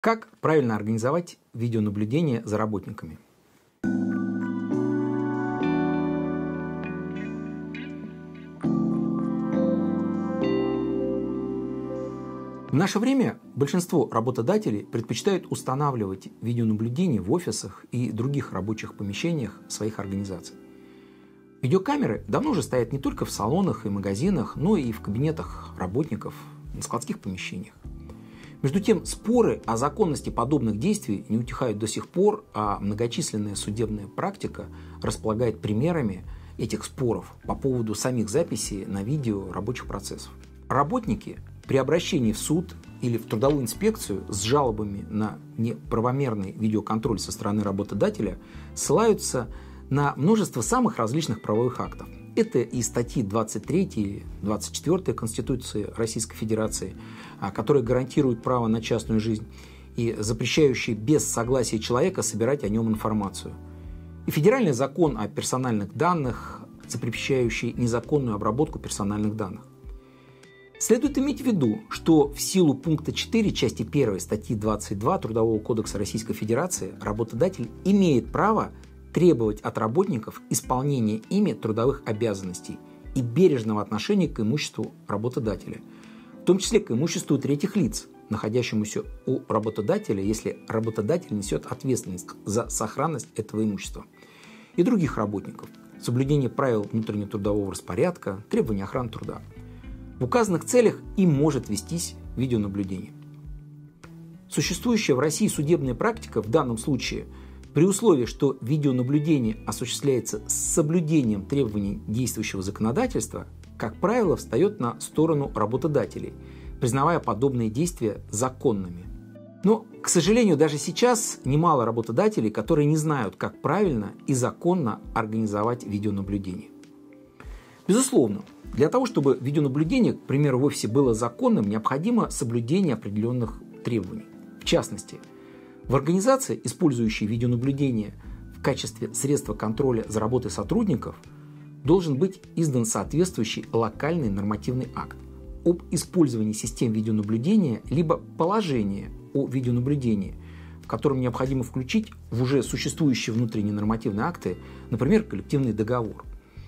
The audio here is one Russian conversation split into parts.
Как правильно организовать видеонаблюдение за работниками? В наше время большинство работодателей предпочитают устанавливать видеонаблюдение в офисах и других рабочих помещениях своих организаций. Видеокамеры давно уже стоят не только в салонах и магазинах, но и в кабинетах работников, на складских помещениях. Между тем, споры о законности подобных действий не утихают до сих пор, а многочисленная судебная практика располагает примерами этих споров по поводу самих записей на видео рабочих процессов. Работники при обращении в суд или в трудовую инспекцию с жалобами на неправомерный видеоконтроль со стороны работодателя ссылаются на множество самых различных правовых актов. Это и статьи 23 и 24 Конституции Российской Федерации, которые гарантируют право на частную жизнь и запрещающие без согласия человека собирать о нем информацию. И федеральный закон о персональных данных, запрещающий незаконную обработку персональных данных. Следует иметь в виду, что в силу пункта 4 части 1 статьи 22 Трудового кодекса Российской Федерации работодатель имеет право требовать от работников исполнения ими трудовых обязанностей и бережного отношения к имуществу работодателя, в том числе к имуществу третьих лиц, находящемуся у работодателя, если работодатель несет ответственность за сохранность этого имущества, и других работников, соблюдение правил внутреннего трудового распорядка, требований охраны труда. В указанных целях и может вестись видеонаблюдение. Существующая в России судебная практика в данном случае при условии, что видеонаблюдение осуществляется с соблюдением требований действующего законодательства, как правило, встает на сторону работодателей, признавая подобные действия законными. Но, к сожалению, даже сейчас немало работодателей, которые не знают, как правильно и законно организовать видеонаблюдение. Безусловно, для того, чтобы видеонаблюдение, к примеру, в офисе было законным, необходимо соблюдение определенных требований. В частности, в организации, использующей видеонаблюдение в качестве средства контроля за работой сотрудников, должен быть издан соответствующий локальный нормативный акт об использовании систем видеонаблюдения либо положение о видеонаблюдении, в котором необходимо включить в уже существующие внутренние нормативные акты, например, коллективный договор.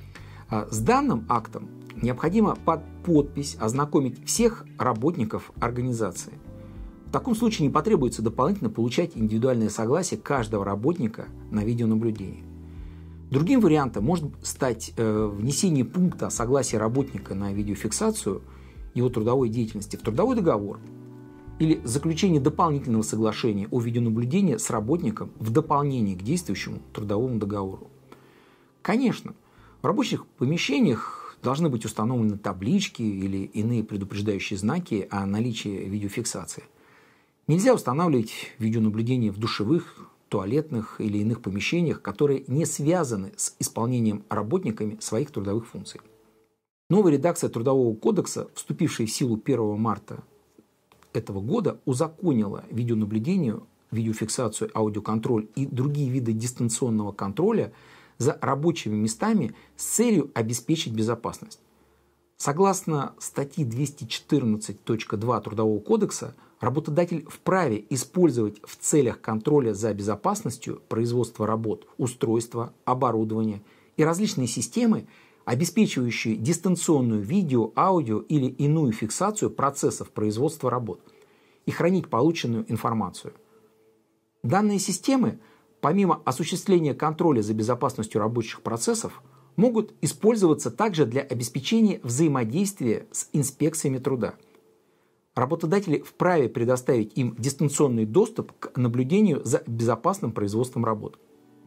С данным актом необходимо под подпись ознакомить всех работников организации. В таком случае не потребуется дополнительно получать индивидуальное согласие каждого работника на видеонаблюдение. Другим вариантом может стать внесение пункта о согласии работника на видеофиксацию его трудовой деятельности в трудовой договор или заключение дополнительного соглашения о видеонаблюдении с работником в дополнение к действующему трудовому договору. Конечно, в рабочих помещениях должны быть установлены таблички или иные предупреждающие знаки о наличии видеофиксации. Нельзя устанавливать видеонаблюдение в душевых, туалетных или иных помещениях, которые не связаны с исполнением работниками своих трудовых функций. Новая редакция Трудового кодекса, вступившая в силу 1 марта этого года, узаконила видеонаблюдение, видеофиксацию, аудиоконтроль и другие виды дистанционного контроля за рабочими местами с целью обеспечить безопасность. Согласно статье 214.2 Трудового кодекса, работодатель вправе использовать в целях контроля за безопасностью производства работ, устройства, оборудования и различные системы, обеспечивающие дистанционную видео, аудио или иную фиксацию процессов производства работ, и хранить полученную информацию. Данные системы, помимо осуществления контроля за безопасностью рабочих процессов, могут использоваться также для обеспечения взаимодействия с инспекциями труда. Работодатели вправе предоставить им дистанционный доступ к наблюдению за безопасным производством работ.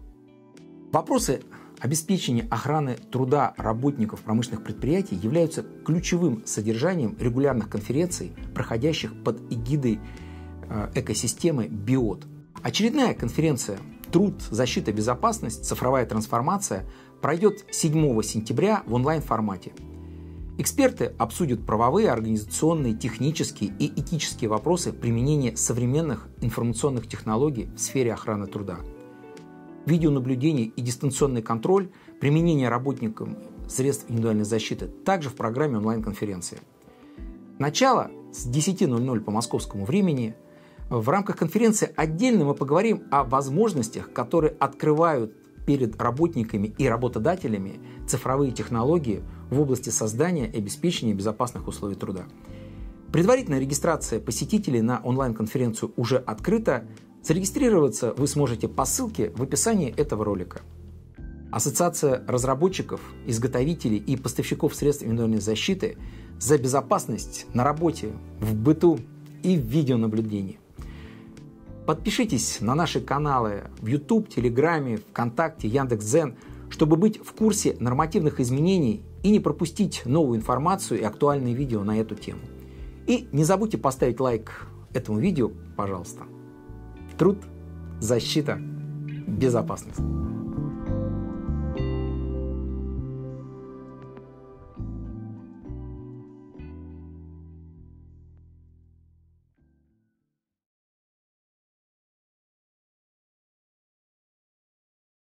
Вопросы обеспечения охраны труда работников промышленных предприятий являются ключевым содержанием регулярных конференций, проходящих под эгидой экосистемы БИОТ. Очередная конференция «Труд, защита, безопасность. Цифровая трансформация» пройдет 7 сентября в онлайн-формате. Эксперты обсудят правовые, организационные, технические и этические вопросы применения современных информационных технологий в сфере охраны труда. Видеонаблюдение и дистанционный контроль, применение работникам средств индивидуальной защиты также в программе онлайн-конференции. Начало с 10:00 по московскому времени. В рамках конференции отдельно мы поговорим о возможностях, которые открывают перед работниками и работодателями цифровые технологии в области создания и обеспечения безопасных условий труда. Предварительная регистрация посетителей на онлайн-конференцию уже открыта. Зарегистрироваться вы сможете по ссылке в описании этого ролика. Ассоциация разработчиков, изготовителей и поставщиков средств индивидуальной защиты за безопасность на работе, в быту и в видеонаблюдении. Подпишитесь на наши каналы в YouTube, Телеграме, ВКонтакте, Яндекс.Дзен, чтобы быть в курсе нормативных изменений и не пропустить новую информацию и актуальные видео на эту тему. И не забудьте поставить лайк этому видео, пожалуйста. Труд, защита, безопасность.